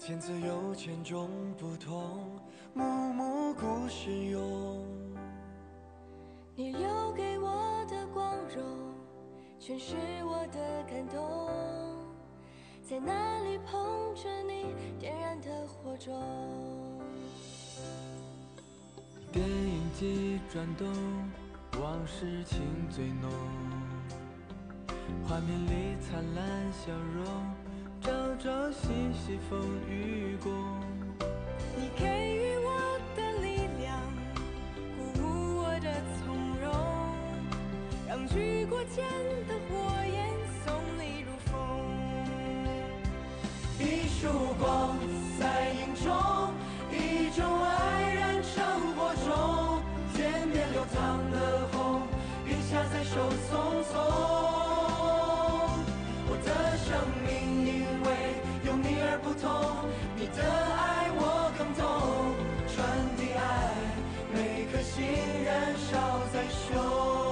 千字有千种不同，幕幕故事涌。 你留给我的光荣，全是我的感动。在那里捧着你点燃的火种。 电影机转动，往事情最浓。画面里灿烂笑容，朝朝夕夕风雨共。 你给予我的力量，鼓舞我的从容，让举过剑的火焰送你入风。 一束光在影中，一种爱燃成火种，渐变流淌的红，云下在手匆匆。我的生命因为有你而不同，你的爱我更懂，传递爱，每颗心燃烧在胸。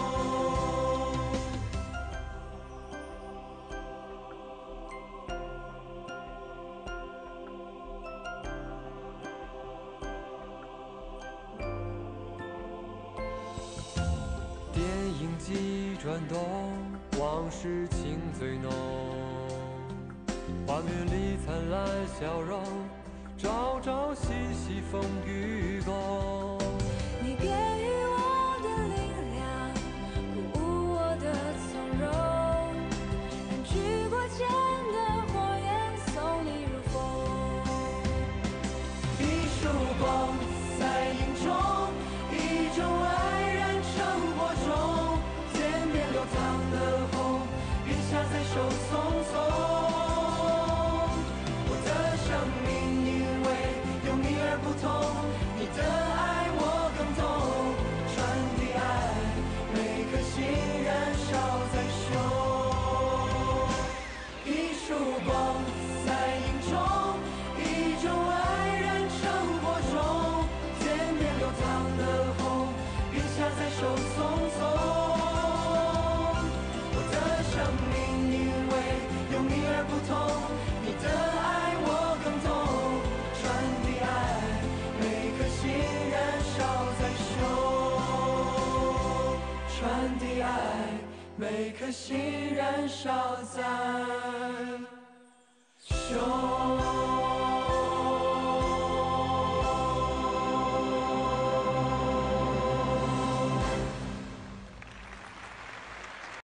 电影机转动，往事情最浓。画面里灿烂笑容，朝朝夕夕风雨共。 你给予我的力量，鼓舞我的从容，让举过剑的火焰送你入风。 一束光在影中，一种爱燃成火种，渐变流淌的红，云下在手匆匆。我的生命因为有你而不同，你的爱我更懂，传递爱，每颗心燃烧在胸。一束光在影中，一种爱燃成火种，渐变流淌的红，云下在手匆匆。我的生命因为有你而不同，你的爱我更懂，传递爱，每颗心燃烧在胸，传递爱，每颗心燃烧在